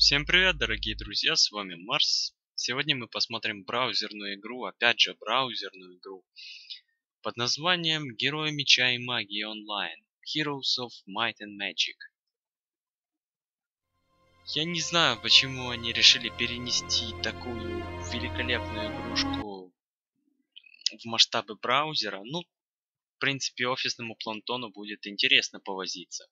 Всем привет, дорогие друзья, с вами Марс. Сегодня мы посмотрим браузерную игру, опять же браузерную игру, под названием Герои Меча и Магии Онлайн. Heroes of Might and Magic. Я не знаю, почему они решили перенести такую великолепную игрушку в масштабы браузера. Ну, в принципе, офисному планктону будет интересно повозиться.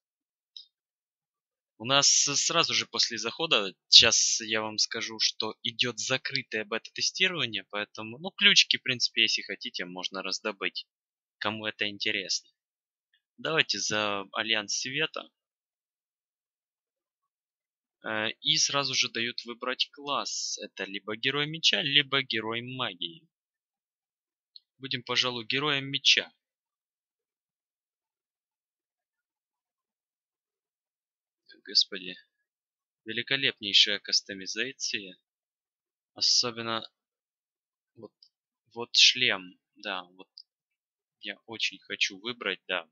У нас сразу же после захода, сейчас я вам скажу, что идет закрытое бета-тестирование, поэтому, ну, ключики, в принципе, если хотите, можно раздобыть, кому это интересно. Давайте за Альянс Света. И сразу же дают выбрать класс. Это либо Герой Меча, либо Герой Магии. Будем, пожалуй, Героем Меча. Господи. Великолепнейшая кастомизация. Особенно вот шлем. Да, вот я очень хочу выбрать, да.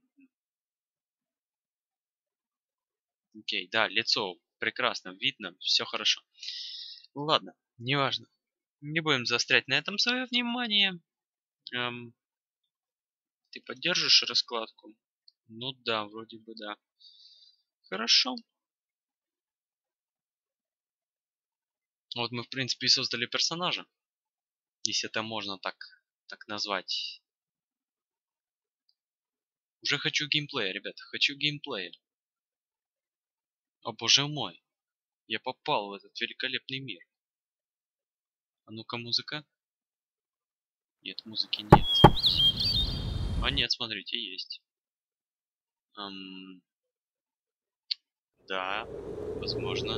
Окей, да, лицо прекрасно видно, все хорошо. Ладно, неважно. Не будем заострять на этом свое внимание. Ты поддержишь раскладку? Ну да, вроде бы да. Хорошо. Вот мы, в принципе, и создали персонажа. Если это можно так назвать. Уже хочу геймплея, ребята, хочу геймплея. О боже мой. Я попал в этот великолепный мир. А ну-ка, музыка. Нет, музыки нет. А нет, смотрите, есть. Да, возможно.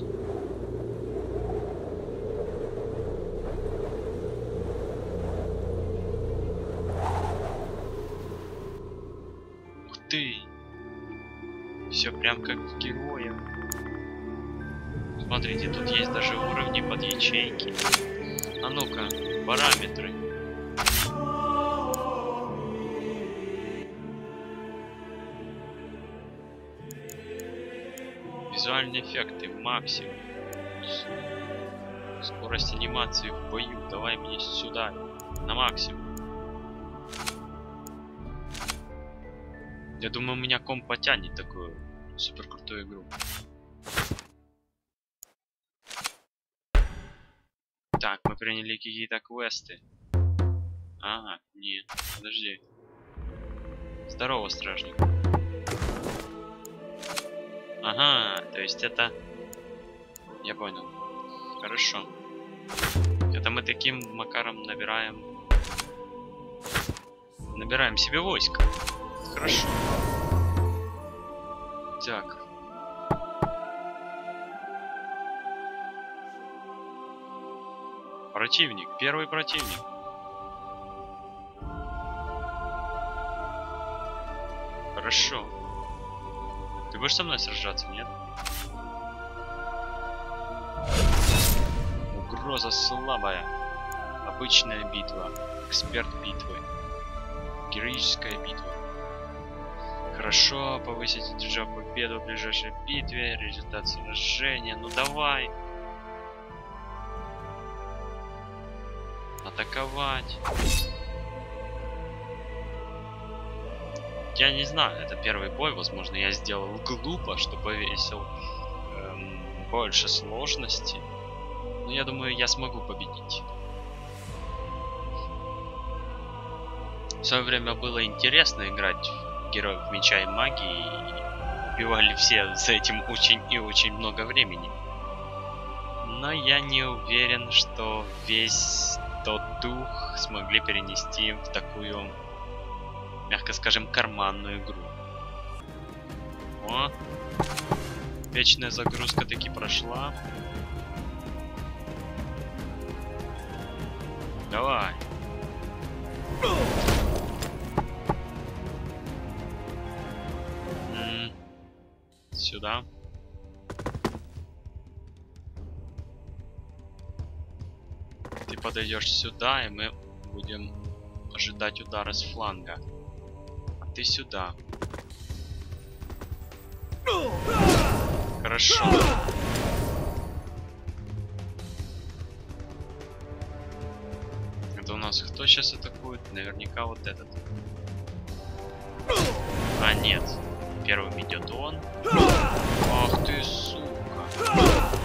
Ух ты! Все прям как в Героях. Смотрите, тут есть даже уровни под ячейки. А ну-ка, параметры. Визуальные эффекты максимум. Скорость анимации в бою. Давай мне сюда. На максимум. Я думаю, у меня комп потянет такую супер крутую игру. Так, мы приняли какие-то квесты. Ага, нет, подожди. Здорово, стражник. Ага, то есть это... Я понял. Хорошо. Это мы таким макаром набираем себе войско. Хорошо. Так. Противник. Первый противник. Хорошо. Ты будешь со мной сражаться, нет? Угроза слабая. Обычная битва. Эксперт битвы. Героическая битва. Хорошо, повысить держа победу в ближайшей битве. Результат сражения. Ну давай. Атаковать. Я не знаю, это первый бой. Возможно, я сделал глупо, что повесил больше сложности. Но я думаю, я смогу победить. В свое время было интересно играть в Героев Меча и Магии. Убивали все за этим очень и очень много времени. Но я не уверен, что весь тот дух смогли перенести в такую, мягко скажем, карманную игру. О! Вечная загрузка таки прошла. Давай. Сюда. Ты подойдешь сюда, и мы будем ожидать удара с фланга. А ты сюда. Хорошо. сейчас атакует? Наверняка вот этот. А нет. Первым идет он. Ах ты, сука.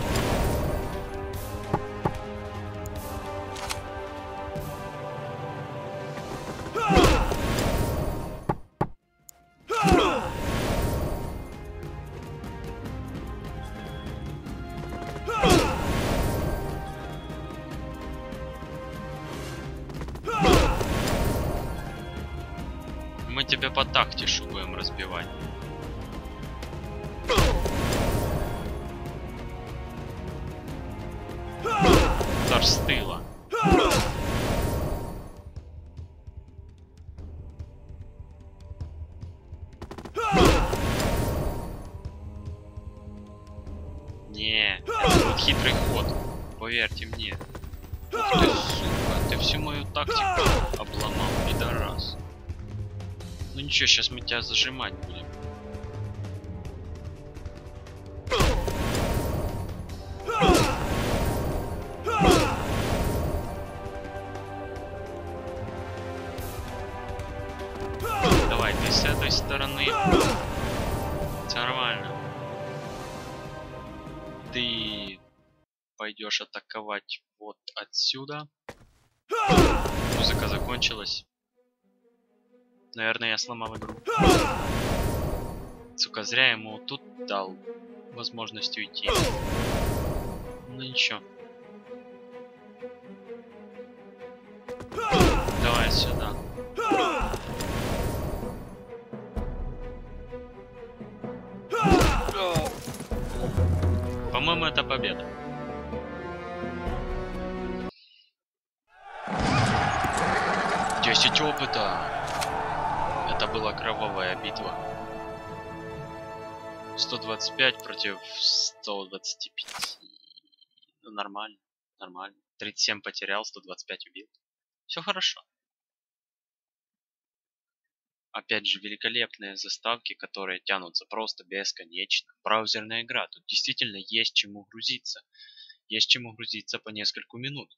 Мы тебя по тактишу будем разбивать. Удар с тыла. Не, это был хитрый ход. Поверьте мне. Ух ты, сука, ты всю мою тактику обломал, пидорас. Ну ничего, сейчас мы тебя зажимать будем. Давай, ты с этой стороны. Нормально. Ты пойдешь атаковать вот отсюда. Музыка закончилась. Наверное, я сломал игру. Сука, зря ему тут дал возможность уйти. Ну ничего. Давай сюда. По-моему, это победа. Десять опыта. Это была кровавая битва. 125 против 125. Ну, нормально, нормально. 37 потерял, 125 убил. Все хорошо. Опять же, великолепные заставки, которые тянутся просто бесконечно. Браузерная игра. Тут действительно есть чему грузиться. Есть чему грузиться по несколько минут.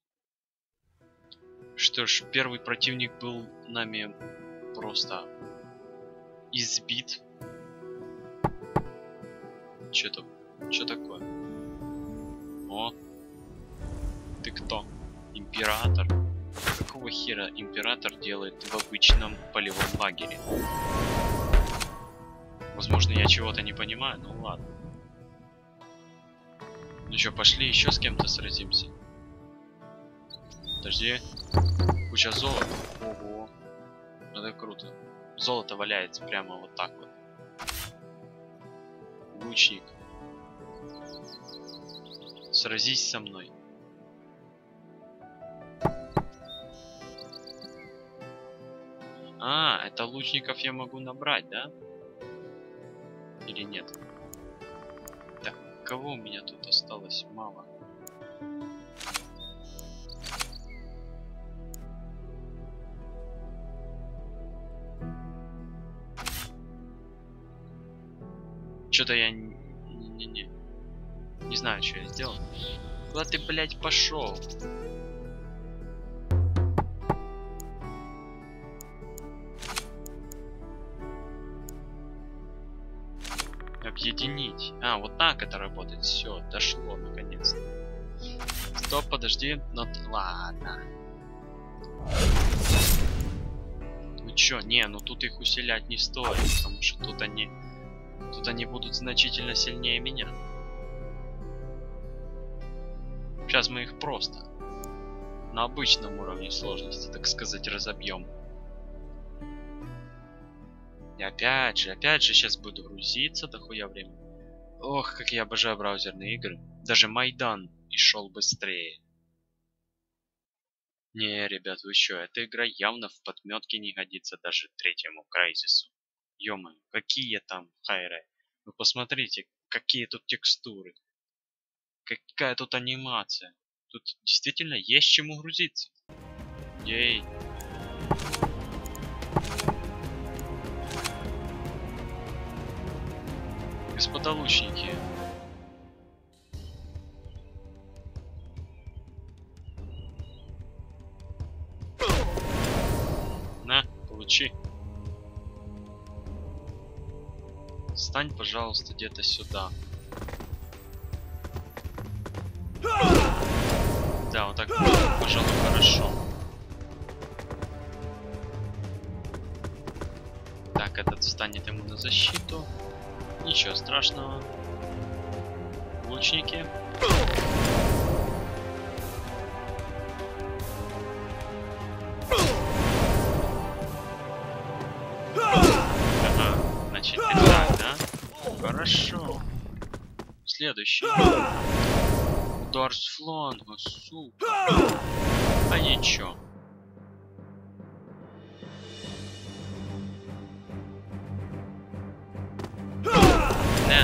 Что ж, первый противник был нами просто избит. Что такое? О, ты кто? Император? Какого хера император делает в обычном полевом лагере? Возможно, я чего-то не понимаю, ну ладно. Ну что, пошли еще с кем-то сразимся. Подожди. Куча золота. Ого. Это круто. Золото валяется прямо вот так вот. Лучник. Сразись со мной. А, это лучников я могу набрать, да? Или нет? Так, кого у меня тут осталось мало? Что-то я не знаю, что я сделал. Куда ты, блядь, пошел? Объединить. А, вот так это работает. Все, дошло наконец-то. Стоп, подожди. Ладно. Ну чё, не, ну тут их усилять не стоит, потому что тут они будут значительно сильнее меня. Сейчас мы их просто на обычном уровне сложности, так сказать, разобьем. И опять же, сейчас буду грузиться дохуя времени. Ох, как я обожаю браузерные игры. Даже Майдан и шел быстрее. Не, ребят, вы что, эта игра явно в подметке не годится даже третьему Крайзису. Ё-моё, какие там хайры. Вы посмотрите, какие тут текстуры. Какая тут анимация. Тут действительно есть чему грузиться. Ей. Господа лучники. Получи. Встань, пожалуйста, где-то сюда. Да, вот так, пожалуй, хорошо. Так, этот встанет ему на защиту. Ничего страшного. Лучники. Ага, значит, и так, да? Хорошо. Следующий. Удар с фланга, сука. А ничего. Не.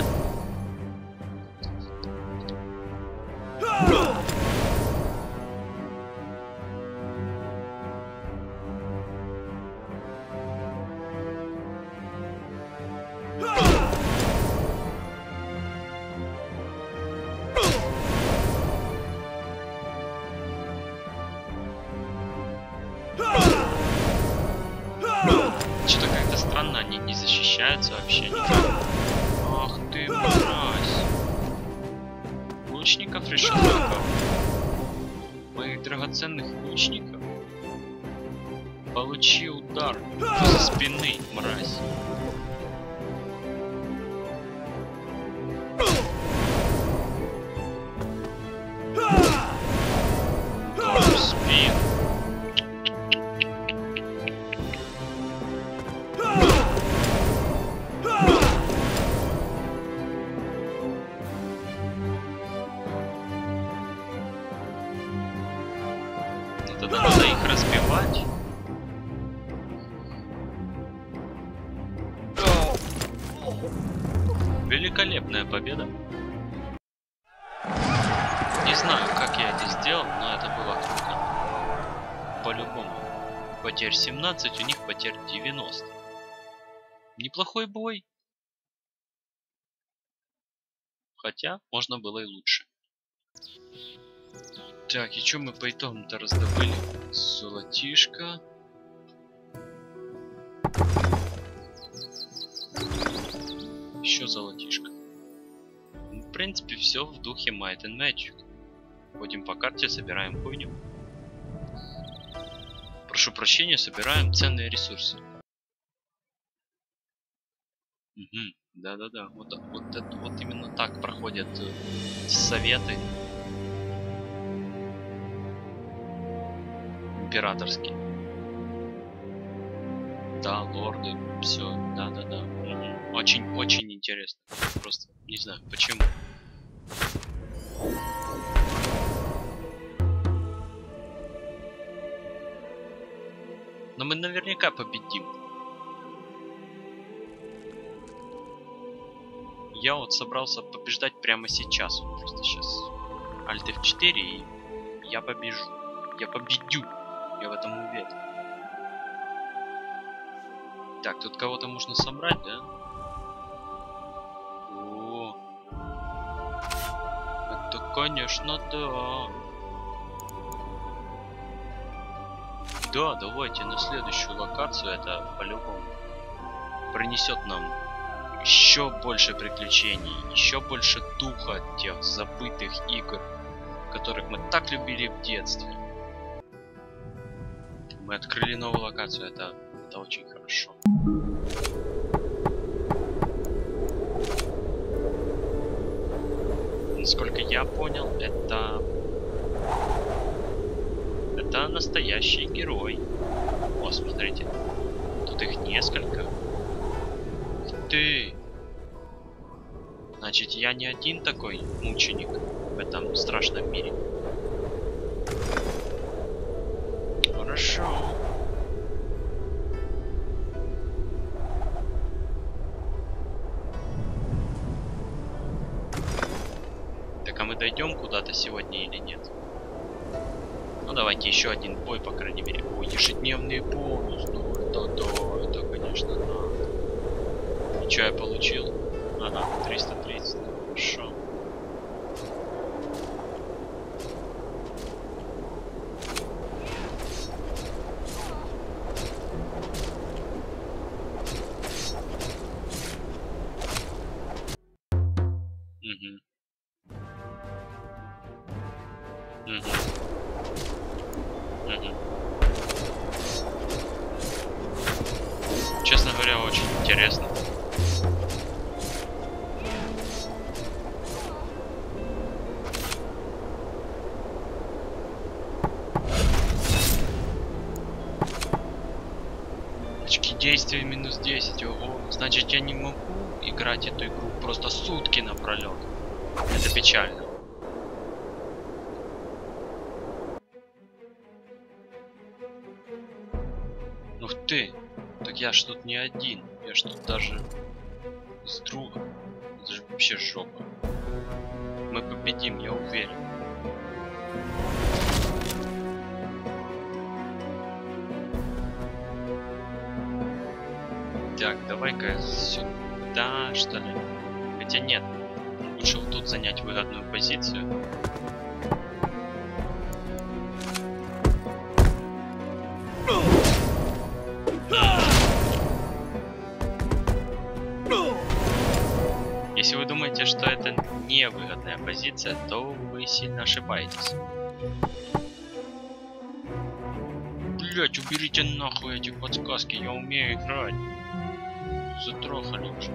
Что-то как-то странно, они не защищаются вообще никак. Ах ты, мразь. Лучников решил атаковать. Моих драгоценных лучников. Получи удар со спины, мразь. Удар в спину. Тогда надо их разбивать. Великолепная победа. Не знаю, как я это сделал, но это было круто. По-любому. Потерь 17, у них потерь 90. Неплохой бой. Хотя, можно было и лучше. Так, и что мы по итогам-то раздобыли? Золотишко. Еще золотишко. В принципе, все в духе Might and Magic. Ходим по карте, собираем хуйню. Прошу прощения, собираем ценные ресурсы. Угу. Да-да-да. Вот именно так проходят советы. Императорские. Да, лорды, все, да-да-да. Угу. Очень интересно. Просто не знаю почему. Но мы наверняка победим. Я вот собрался побеждать прямо сейчас. Вот просто сейчас. Alt F4 и я побежу. Я победю. Я в этом уверен. Так, тут кого-то можно собрать, да? О, это, конечно, да. Да, давайте на следующую локацию. Это по-любому принесет нам еще больше приключений, еще больше духа тех забытых игр, которых мы так любили в детстве. Мы открыли новую локацию, это очень хорошо. Насколько я понял, это настоящий герой. О, смотрите, тут их несколько. Ух ты! Значит, я не один такой мученик в этом страшном мире. Хорошо. Так, а мы дойдем куда-то сегодня или нет? Ну давайте еще один бой, по крайней мере. Ой, ежедневный бонус. Ну это да, это конечно надо. И что я получил? Ага, 330. Хорошо. Мгм. Мгм. Честно говоря, очень интересно. Очки действия -10. Ого. Значит, я не могу играть эту игру просто сутки напролет. Это печально. Ух ты. Так я ж тут не один. Я ж тут даже с другом. Это же вообще жопа. Мы победим, я уверен. Так, давай-ка сюда, что ли? Хотя нет. Лучше вот тут занять выгодную позицию. Если вы думаете, что это невыгодная позиция, то вы сильно ошибаетесь. Блять, уберите нахуй эти подсказки, я умею играть. Затрахали уже.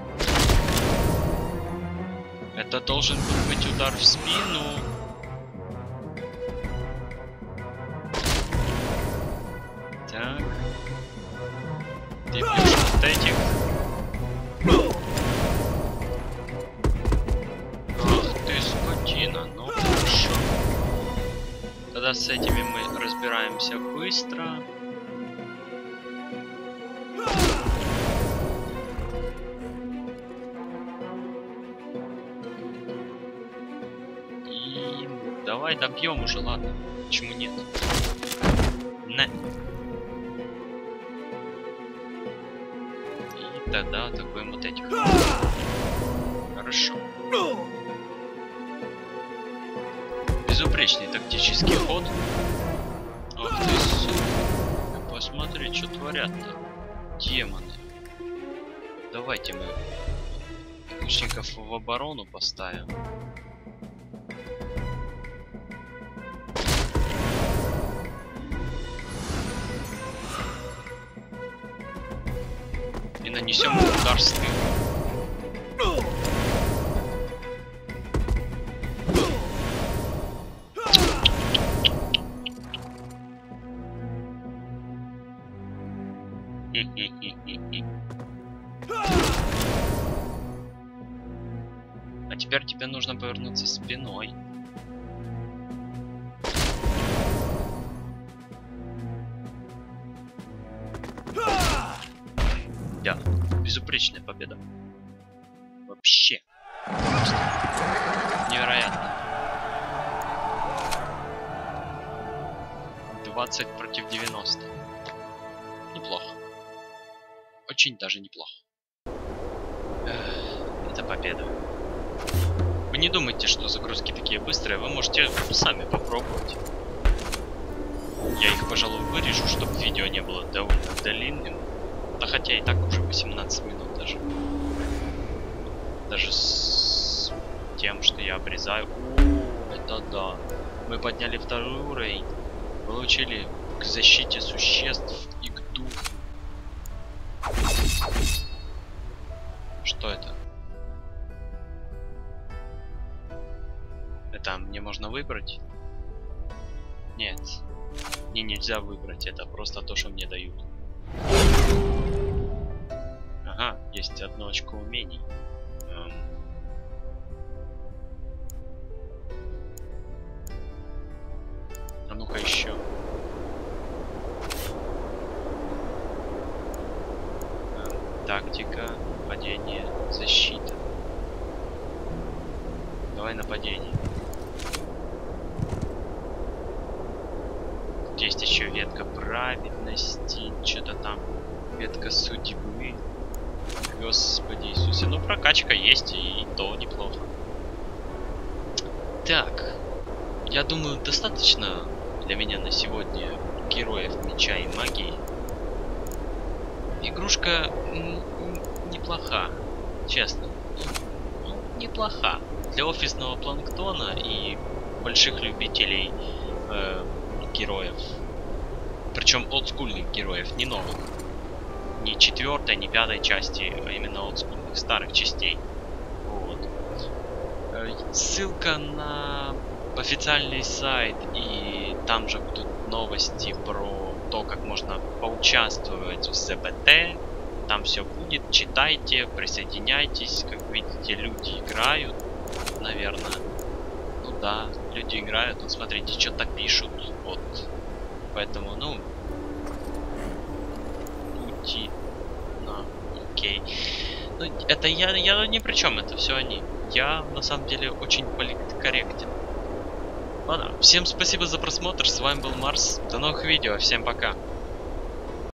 Это должен был быть удар в спину. Так. Ты бьешь вот этих. Ах ты скотина, ну хорошо. Тогда с этими мы разбираемся быстро. И давай добьем уже, ладно. Почему нет? На. И тогда атакуем вот этих. Хорошо. Безупречный тактический ход. Ах ты, сука. Посмотри, что творят-то. Демоны. Давайте мы лучников в оборону поставим. И нанесем удар с тыла. А теперь тебе нужно повернуться спиной. Да, безупречная победа. Вообще. Просто невероятно. 20 против 90. Неплохо. Очень даже неплохо. Это победа. Вы не думайте, что загрузки такие быстрые, вы можете сами попробовать. Я их, пожалуй, вырежу, чтобы видео не было довольно длинным. Да хотя и так уже 18 минут даже. Даже с тем, что я обрезаю. О, это да. Мы подняли второй уровень. Получили к защите существ и к духу. Что это? Это мне можно выбрать? Нет. Мне нельзя выбрать. Это просто то, что мне дают. Ага, есть одно очко умений. А ну-ка еще. Тактика, падение, защита. Давай нападение. Тут есть еще ветка праведности, что-то там. Ветка судьбы. Господи Иисусе. Ну, прокачка есть, и то неплохо. Так. Я думаю, достаточно для меня на сегодня героев меча и магии. Игрушка неплоха, честно. Неплоха. Для офисного планктона и больших любителей героев. Причем олдскульных героев, не новых. Не 4-й, не 5-й части, а именно олдскульных, старых частей. Вот. Ссылка на официальный сайт, и там же будут новости про то, как можно поучаствовать в ЗБТ. Там все будет, читайте, присоединяйтесь. Как видите, люди играют, наверное. Ну да, люди играют, вот смотрите, что-то пишут. Вот. Поэтому, ну, пути. Ну, окей. Ну, это я ни при чем, это все они. Я на самом деле очень политкорректен. Ладно, всем спасибо за просмотр, с вами был Марс, до новых видео, всем пока.